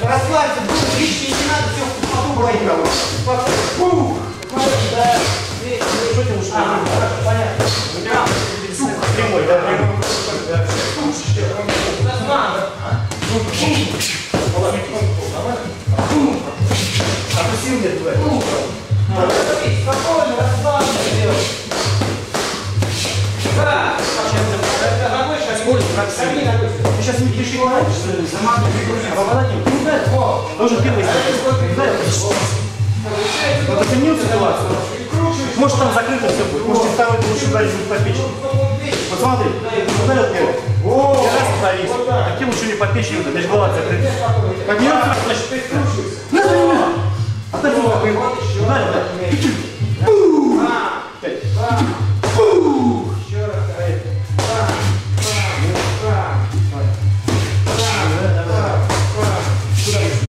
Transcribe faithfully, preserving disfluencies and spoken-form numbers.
Расслабься, будет лишнее, не надо все в пустоту говорить. Фух! Да. Что тебе ушли? А, хорошо, понятно. Прямой, да, прямой. Опусти мне туда. Спокойно, расслабленно делай. Да. Ты сейчас не пиши, заматывай, попадать не ударь. Должен первый сделать. Ударь. Вот оценил ситуацию. Может там закрыто все будет. Может второй лучше ударить будет по печени. Вот смотри, ударил первый. И раз повис. Таким лучше не по печени ударить, лишь голова закрыта. Поднялся, значит, ты кручиваешься. На, на, на. Отойди, ударил, да. Пять.